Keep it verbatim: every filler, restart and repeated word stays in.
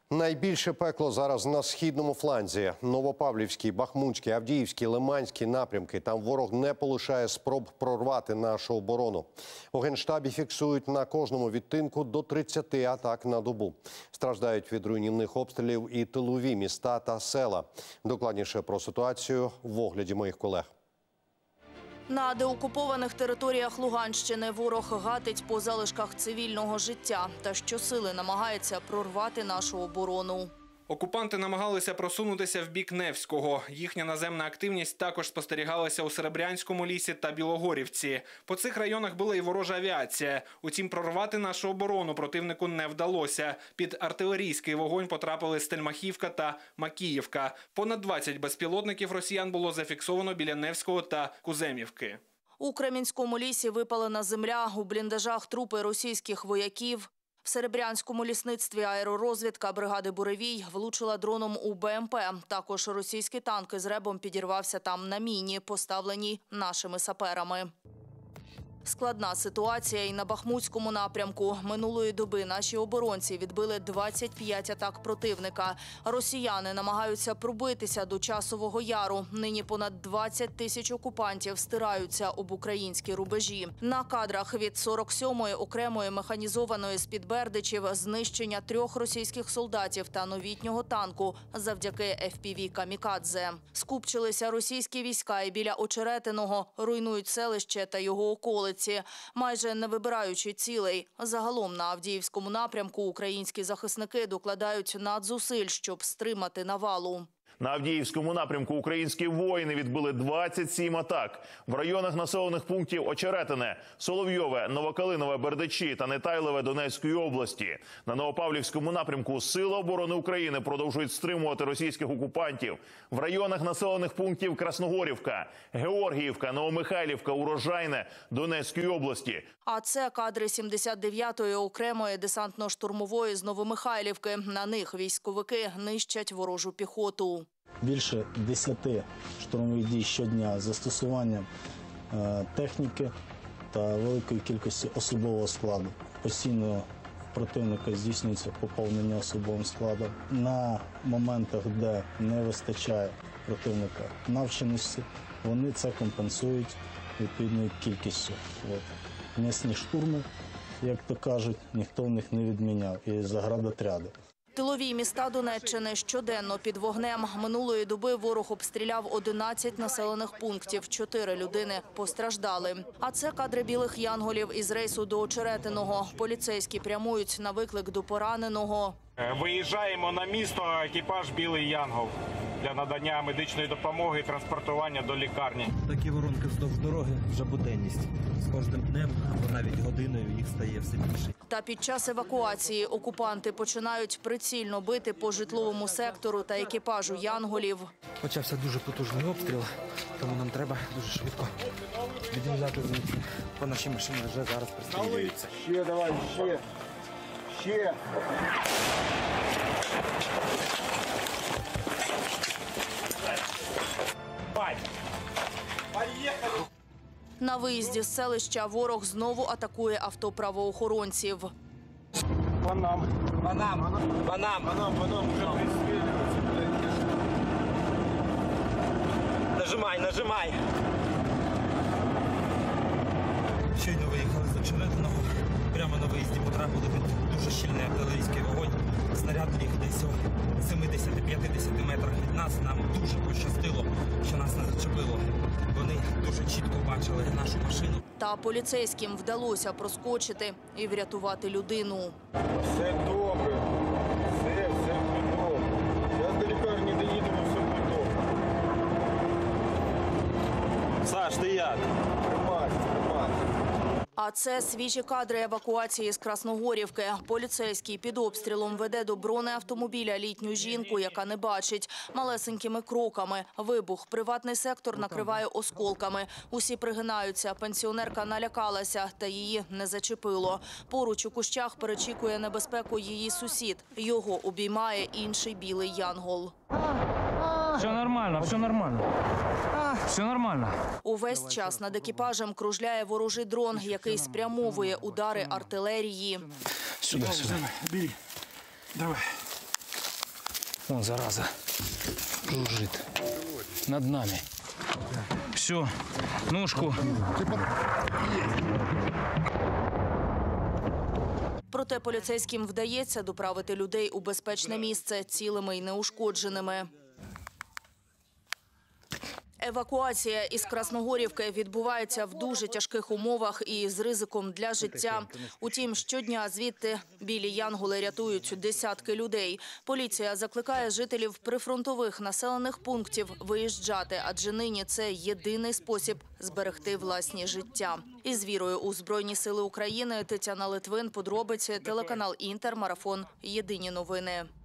Найбільше пекло зараз на східному фланзі. Новопавлівський, Бахмутський, Авдіївський, Лиманський напрямки. Там ворог не полишає спроб прорвати нашу оборону. У Генштабі фіксують на кожному відтинку до тридцяти атак на добу. Страждають від руйнівних обстрілів і тилові міста та села. Докладніше про ситуацію в огляді моїх колег. На деокупованих територіях Луганщини ворог гатить по залишках цивільного життя та щосили намагається прорвати нашу оборону. Окупанти намагалися просунутися в бік Невського. Їхня наземна активність також спостерігалася у Серебрянському лісі та Білогорівці. По цих районах була і ворожа авіація. Утім, прорвати нашу оборону противнику не вдалося. Під артилерійський вогонь потрапили Стельмахівка та Макіївка. Понад двадцять безпілотників росіян було зафіксовано біля Невського та Куземівки. У Кремінському лісі випалена земля, у бліндажах трупи російських вояків. В Серебрянському лісництві аеророзвідка бригади «Буревій» влучила дроном у Б М П. Також російський танк із ребом підірвався там на міні, поставленій нашими саперами. Складна ситуація і на Бахмутському напрямку. Минулої доби наші оборонці відбили двадцять п'ять атак противника. Росіяни намагаються пробитися до Часового Яру. Нині понад двадцять тисяч окупантів стираються об українські рубежі. На кадрах від сорок сьомої окремої механізованої з-під Бердичів знищення трьох російських солдатів та новітнього танку завдяки Ф Пі Ві «Камікадзе». Скупчилися російські війська і біля Очеретиного, руйнують селище та його околиці. Майже не вибираючи цілей. Загалом на Авдіївському напрямку українські захисники докладають надзусиль, щоб стримати навалу. На Авдіївському напрямку українські воїни відбили двадцять сім атак. В районах населених пунктів Очеретине, Соловйове, Новокалинове, Бердичі та Нетайлове Донецької області. На Новопавлівському напрямку Сили оборони України продовжують стримувати російських окупантів. В районах населених пунктів Красногорівка, Георгіївка, Новомихайлівка, Урожайне Донецької області. А це кадри сімдесят дев'ятої окремої десантно-штурмової з Новомихайлівки. На них військовики нищать ворожу піхоту. Більше десяти штурмових дій щодня з застосуванням е, техніки та великої кількості особового складу. Постійно противника здійснюється поповнення особовим складом. На моментах, де не вистачає противника навченості, вони це компенсують відповідною кількістю. От. М'ясні штурми, як то кажуть, ніхто в них не відміняв. І заградотряди. Тилові міста Донеччини щоденно під вогнем. Минулої доби ворог обстріляв одинадцять населених пунктів. Чотири людини постраждали. А це кадри білих янголів із рейсу до Очеретиного. Поліцейські прямують на виклик до пораненого. Виїжджаємо на місто, екіпаж «Білий Янгол» для надання медичної допомоги і транспортування до лікарні. Такі воронки вздовж дороги вже буденність. З кожним днем або навіть годиною їх стає все більше. Та під час евакуації окупанти починають прицільно бити по житловому сектору та екіпажу «Янголів». Почався дуже потужний обстріл, тому нам треба дуже швидко від'їжджати звідси. По нашій машині вже зараз пристрілюються. Ще, давай, ще. Ще. На виїзді з селища ворог знову атакує авто правоохоронців. По нам. По нам. По нам. По нам, по нам вже пристрілюються. Нажимай, нажимай. Щойно виїхали з Очеретиного. Прямо на виїзді потрапили під дуже щільний артилерійський вогонь. Снаряд ліг десь у сімдесят-п'ятдесят метрах від нас. Нам дуже пощастило, що нас не зачепило. Вони дуже чітко бачили нашу машину. Та поліцейським вдалося проскочити і врятувати людину. Все добре. Все, все добре. Зараз до лікарні доїдемо, все буде добре. Саш, ти як? Тримайся, тримайся. А це свіжі кадри евакуації з Красногорівки. Поліцейський під обстрілом веде до бронеавтомобіля літню жінку, яка не бачить. Малесенькими кроками. Вибух. Приватний сектор накриває осколками. Усі пригинаються. Пенсіонерка налякалася, та її не зачепило. Поруч у кущах перечікує небезпеку її сусід. Його обіймає інший білий янгол. Все нормально, все нормально. Все нормально. Увесь час над екіпажем кружляє ворожий дрон, який спрямовує удари артилерії. Сюди, сюди. Бери. Давай. Вон, зараза. Жужжит. Над нами. Все. Ножку. Проте поліцейським вдається доправити людей у безпечне місце цілими й неушкодженими. Евакуація із Красногорівки відбувається в дуже тяжких умовах і з ризиком для життя. Утім, щодня звідти білі янголи рятують десятки людей. Поліція закликає жителів прифронтових населених пунктів виїжджати, адже нині це єдиний спосіб зберегти власні життя. Із вірою у Збройні сили України Тетяна Литвин, подробиці, телеканал «Інтер», марафон «Єдині новини».